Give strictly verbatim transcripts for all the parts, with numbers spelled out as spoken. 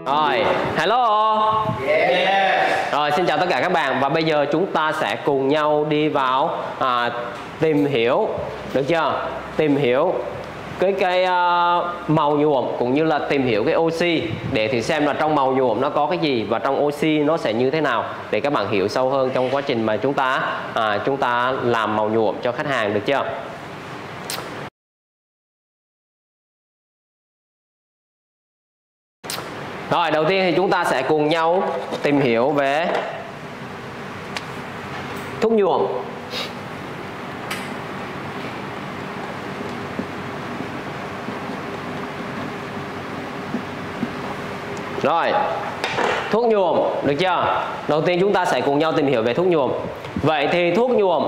Rồi, hello. Yeah. Rồi, xin chào tất cả các bạn. Và bây giờ chúng ta sẽ cùng nhau đi vào à, tìm hiểu, được chưa? Tìm hiểu cái cái uh, màu nhuộm cũng như là tìm hiểu cái oxy để thì xem là trong màu nhuộm nó có cái gì và trong oxy nó sẽ như thế nào để các bạn hiểu sâu hơn trong quá trình mà chúng ta à, chúng ta làm màu nhuộm cho khách hàng, được chưa? Rồi, đầu tiên thì chúng ta sẽ cùng nhau tìm hiểu về thuốc nhuộm. Rồi, thuốc nhuộm, được chưa? Đầu tiên chúng ta sẽ cùng nhau tìm hiểu về thuốc nhuộm. Vậy thì thuốc nhuộm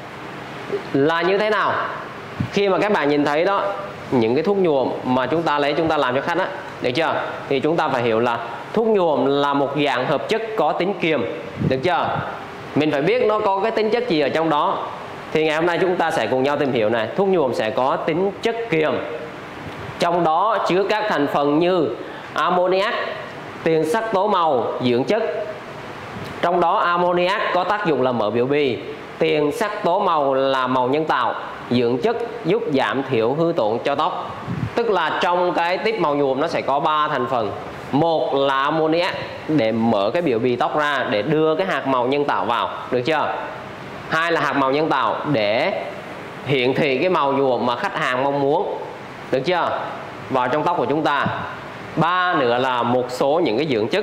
là như thế nào? Khi mà các bạn nhìn thấy đó, những cái thuốc nhuộm mà chúng ta lấy chúng ta làm cho khách á, được chưa? Thì chúng ta phải hiểu là thuốc nhuộm là một dạng hợp chất có tính kiềm, được chưa? Mình phải biết nó có cái tính chất gì ở trong đó. Thì ngày hôm nay chúng ta sẽ cùng nhau tìm hiểu này. Thuốc nhuộm sẽ có tính chất kiềm, trong đó chứa các thành phần như ammoniac, tiền sắc tố màu, dưỡng chất. Trong đó ammoniac có tác dụng là mở biểu bì, tiền sắc tố màu là màu nhân tạo, dưỡng chất giúp giảm thiểu hư tổn cho tóc. Tức là trong cái tiếp màu nhuộm nó sẽ có ba thành phần. Một là ammoniac để mở cái biểu bì tóc ra, để đưa cái hạt màu nhân tạo vào, được chưa? Hai là hạt màu nhân tạo để hiển thị cái màu nhuộm mà khách hàng mong muốn, được chưa? Vào trong tóc của chúng ta. Ba nữa là một số những cái dưỡng chất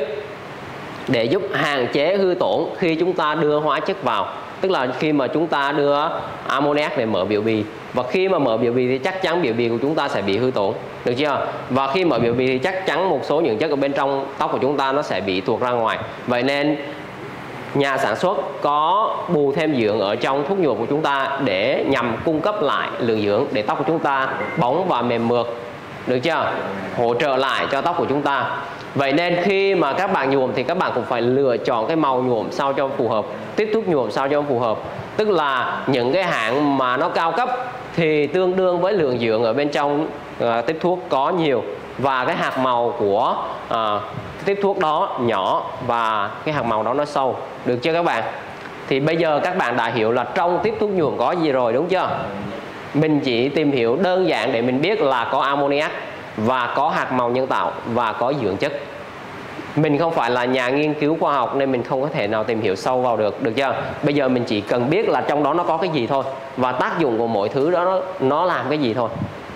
để giúp hạn chế hư tổn khi chúng ta đưa hóa chất vào. Tức là khi mà chúng ta đưa ammoniac để mở biểu bì, và khi mà mở biểu bì thì chắc chắn biểu bì của chúng ta sẽ bị hư tổn, được chưa? Và khi mở biểu bì thì chắc chắn một số những chất ở bên trong tóc của chúng ta nó sẽ bị tuột ra ngoài. Vậy nên nhà sản xuất có bù thêm dưỡng ở trong thuốc nhuộm của chúng ta để nhằm cung cấp lại lượng dưỡng để tóc của chúng ta bóng và mềm mượt, được chưa? Hỗ trợ lại cho tóc của chúng ta. Vậy nên khi mà các bạn nhuộm thì các bạn cũng phải lựa chọn cái màu nhuộm sao cho phù hợp, tiếp thuốc nhuộm sao cho phù hợp. Tức là những cái hãng mà nó cao cấp thì tương đương với lượng dưỡng ở bên trong uh, tiếp thuốc có nhiều, và cái hạt màu của uh, tiếp thuốc đó nhỏ và cái hạt màu đó nó sâu, được chưa các bạn? Thì bây giờ các bạn đã hiểu là trong tiếp thuốc nhuộm có gì rồi, đúng chưa? Mình chỉ tìm hiểu đơn giản để mình biết là có ammoniac và có hạt màu nhân tạo và có dưỡng chất. Mình không phải là nhà nghiên cứu khoa học nên mình không có thể nào tìm hiểu sâu vào được, được chưa? Bây giờ mình chỉ cần biết là trong đó nó có cái gì thôi, và tác dụng của mỗi thứ đó nó, nó làm cái gì thôi.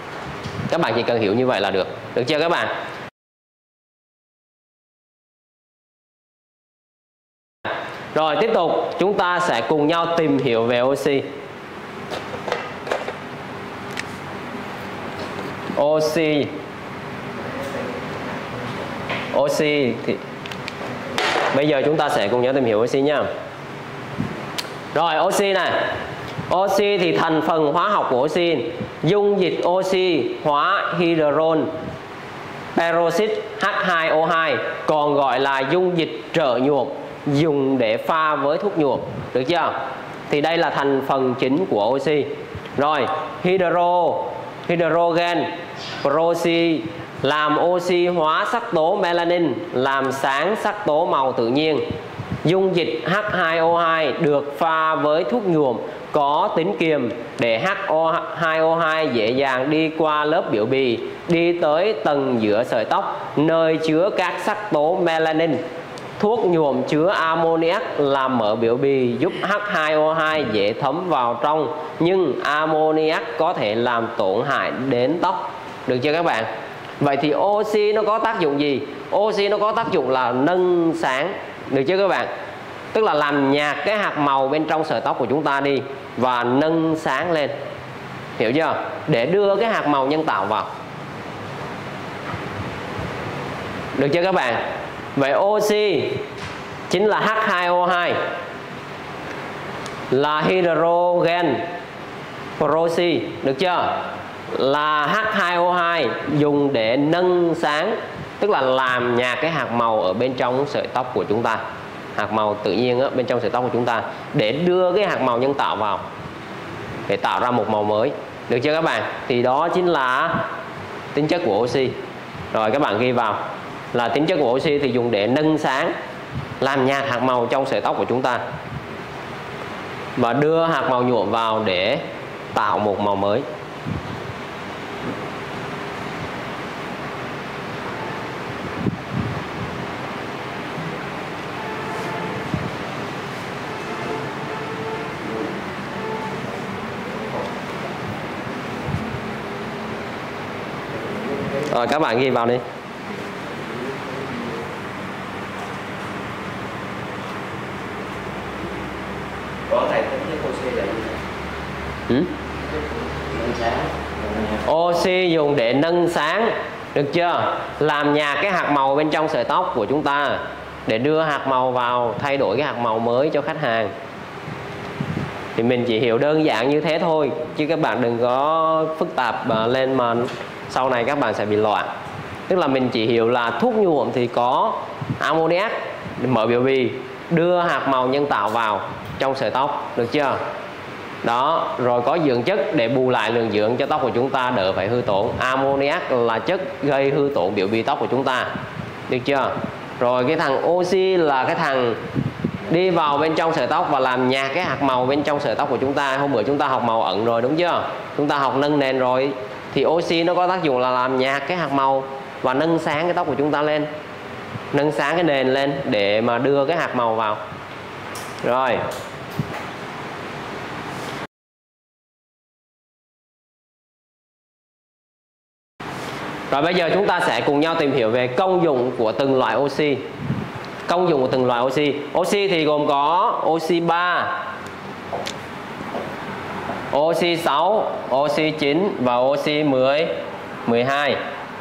Các bạn chỉ cần hiểu như vậy là được, được chưa các bạn? Rồi tiếp tục chúng ta sẽ cùng nhau tìm hiểu về oxy. Oxy Oxy thì bây giờ chúng ta sẽ cùng nhau tìm hiểu oxy nha. Rồi oxy này, oxy thì thành phần hóa học của oxy: dung dịch oxy hóa hydron peroxide H hai O hai, còn gọi là dung dịch trợ nhuộm, dùng để pha với thuốc nhuộm, được chưa? Thì đây là thành phần chính của oxy. Rồi hydro hydrogen peroxide làm oxy hóa sắc tố melanin, làm sáng sắc tố màu tự nhiên. Dung dịch H hai O hai được pha với thuốc nhuộm có tính kiềm để H hai O hai dễ dàng đi qua lớp biểu bì, đi tới tầng giữa sợi tóc nơi chứa các sắc tố melanin. Thuốc nhuộm chứa ammoniac làm mở biểu bì, giúp H hai O hai dễ thấm vào trong, nhưng ammoniac có thể làm tổn hại đến tóc, được chưa các bạn? Vậy thì oxy nó có tác dụng gì? Oxy nó có tác dụng là nâng sáng, được chưa các bạn? Tức là làm nhạt cái hạt màu bên trong sợi tóc của chúng ta đi và nâng sáng lên, hiểu chưa? Để đưa cái hạt màu nhân tạo vào, được chưa các bạn? Vậy oxy chính là H hai O hai, là hydrogen peroxide, được chưa? Là H hai O hai dùng để nâng sáng, tức là làm nhạt cái hạt màu ở bên trong sợi tóc của chúng ta, hạt màu tự nhiên ở bên trong sợi tóc của chúng ta, để đưa cái hạt màu nhân tạo vào để tạo ra một màu mới, được chưa các bạn? Thì đó chính là tính chất của oxy. Rồi các bạn ghi vào. là tính chất của oxy thì dùng để nâng sáng, làm nhạt hạt màu trong sợi tóc của chúng ta và đưa hạt màu nhuộm vào để tạo một màu mới. Rồi các bạn ghi vào đi. Có thầy tính chất oxy là gì? Ừ? Nâng sáng. Oxy dùng để nâng sáng, được chưa? Làm nhạt cái hạt màu bên trong sợi tóc của chúng ta để đưa hạt màu vào, thay đổi cái hạt màu mới cho khách hàng. Thì mình chỉ hiểu đơn giản như thế thôi, chứ các bạn đừng có phức tạp lên mà sau này các bạn sẽ bị loạn. Tức là mình chỉ hiểu là thuốc nhuộm thì có ammoniac mở biểu bì, đưa hạt màu nhân tạo vào trong sợi tóc, được chưa? Đó, rồi có dưỡng chất để bù lại lượng dưỡng cho tóc của chúng ta đỡ phải hư tổn. Ammoniac là chất gây hư tổn biểu bì tóc của chúng ta, được chưa? Rồi cái thằng oxy là cái thằng đi vào bên trong sợi tóc và làm nhạt cái hạt màu bên trong sợi tóc của chúng ta. Hôm bữa chúng ta học màu ẩn rồi đúng chưa? Chúng ta học nâng nền rồi. Thì oxy nó có tác dụng là làm nhạt cái hạt màu và nâng sáng cái tóc của chúng ta lên, nâng sáng cái nền lên để mà đưa cái hạt màu vào. Rồi Rồi bây giờ chúng ta sẽ cùng nhau tìm hiểu về công dụng của từng loại oxy. Công dụng của từng loại oxy. Oxy thì gồm có oxy ba, oxy sáu, oxy chín và oxy mười, mười hai.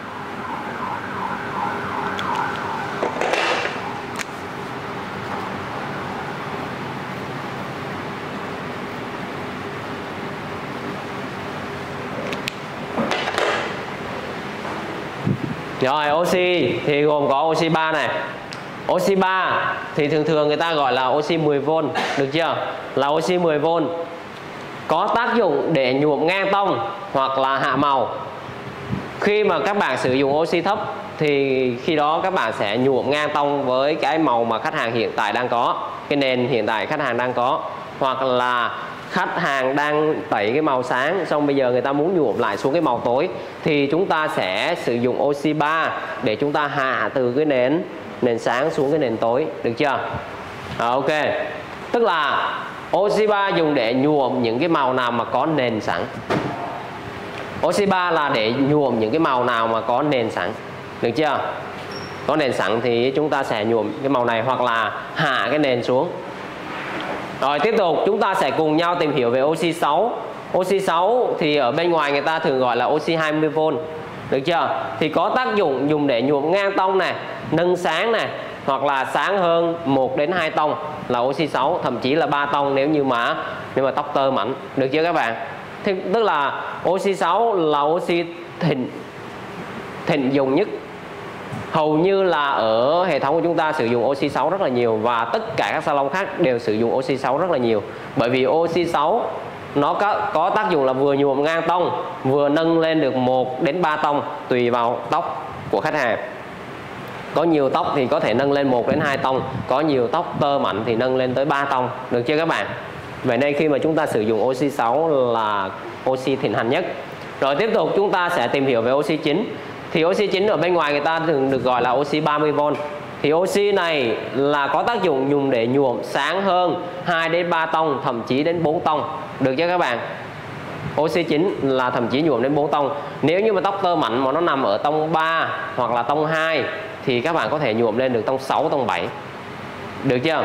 Rồi oxy thì gồm có oxy ba này. Oxy ba thì thường thường người ta gọi là oxy mười vôn, được chưa? Là oxy mười vôn. Có tác dụng để nhuộm ngang tông hoặc là hạ màu. Khi mà các bạn sử dụng oxy thấp thì khi đó các bạn sẽ nhuộm ngang tông với cái màu mà khách hàng hiện tại đang có, cái nền hiện tại khách hàng đang có. Hoặc là khách hàng đang tẩy cái màu sáng, xong bây giờ người ta muốn nhuộm lại xuống cái màu tối, thì chúng ta sẽ sử dụng oxy ba để chúng ta hạ từ cái nền nền sáng xuống cái nền tối, được chưa? À, ok. Tức là oxy ba dùng để nhuộm những cái màu nào mà có nền sẵn. Oxy ba là để nhuộm những cái màu nào mà có nền sẵn, được chưa? Có nền sẵn thì chúng ta sẽ nhuộm cái màu này hoặc là hạ cái nền xuống. Rồi tiếp tục chúng ta sẽ cùng nhau tìm hiểu về oxy sáu. Oxy sáu thì ở bên ngoài người ta thường gọi là oxy hai mươi vôn, được chưa? Thì có tác dụng dùng để nhuộm ngang tông này, nâng sáng này, hoặc là sáng hơn một đến hai tông là oxy sáu, thậm chí là ba tông nếu như mà nếu mà tóc tơ mảnh, được chưa các bạn? Thì, tức là oxy sáu là oxy thịnh thịnh dùng nhất. Hầu như là ở hệ thống của chúng ta sử dụng oxy sáu rất là nhiều, và tất cả các salon khác đều sử dụng oxy sáu rất là nhiều. Bởi vì oxy sáu nó có, có tác dụng là vừa nhuộm ngang tông, vừa nâng lên được một đến ba tông tùy vào tóc của khách hàng. Có nhiều tóc thì có thể nâng lên một đến hai tông, có nhiều tóc tơ mạnh thì nâng lên tới ba tông, được chưa các bạn? Vậy nên khi mà chúng ta sử dụng oxy sáu là oxy thịnh hành nhất. Rồi tiếp tục chúng ta sẽ tìm hiểu về oxy chín. Thì oxy chín ở bên ngoài người ta thường được gọi là oxy ba mươi vôn. Thì oxy này là có tác dụng dùng để nhuộm sáng hơn hai đến ba tông, thậm chí đến bốn tông, được chưa các bạn? Oxy chín là thậm chí nhuộm đến bốn tông. Nếu như mà tóc tơ mạnh mà nó nằm ở tông ba hoặc là tông hai thì các bạn có thể nhuộm lên được tông sáu, tông bảy, được chưa?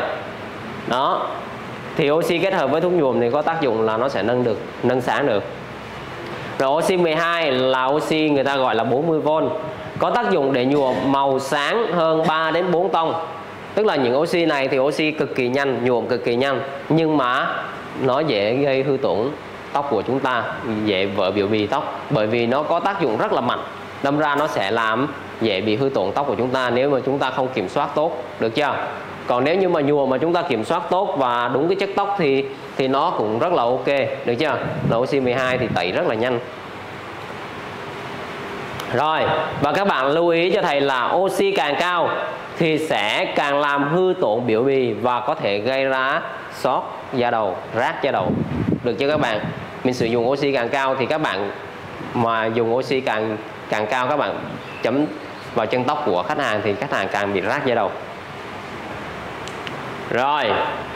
Đó. Thì oxy kết hợp với thuốc nhuộm thì có tác dụng là nó sẽ nâng được, nâng sáng được. Rồi oxy mười hai là oxy người ta gọi là bốn mươi vôn. Có tác dụng để nhuộm màu sáng hơn ba đến bốn tông. Tức là những oxy này thì oxy cực kỳ nhanh, nhuộm cực kỳ nhanh, nhưng mà nó dễ gây hư tổn tóc của chúng ta, dễ vỡ biểu bì tóc. Bởi vì nó có tác dụng rất là mạnh, đâm ra nó sẽ làm dễ bị hư tổn tóc của chúng ta nếu mà chúng ta không kiểm soát tốt, được chưa? Còn nếu như mà nhuộm mà chúng ta kiểm soát tốt và đúng cái chất tóc thì thì nó cũng rất là ok, được chưa? Là oxy mười hai thì tẩy rất là nhanh. Rồi, và các bạn lưu ý cho thầy là oxy càng cao thì sẽ càng làm hư tổn biểu bì và có thể gây ra sót da đầu, rát da đầu. Được chưa các bạn? Mình sử dụng oxy càng cao thì các bạn mà dùng oxy càng càng cao các bạn chấm vào chân tóc của khách hàng thì khách hàng càng bị rát da đầu. Rồi,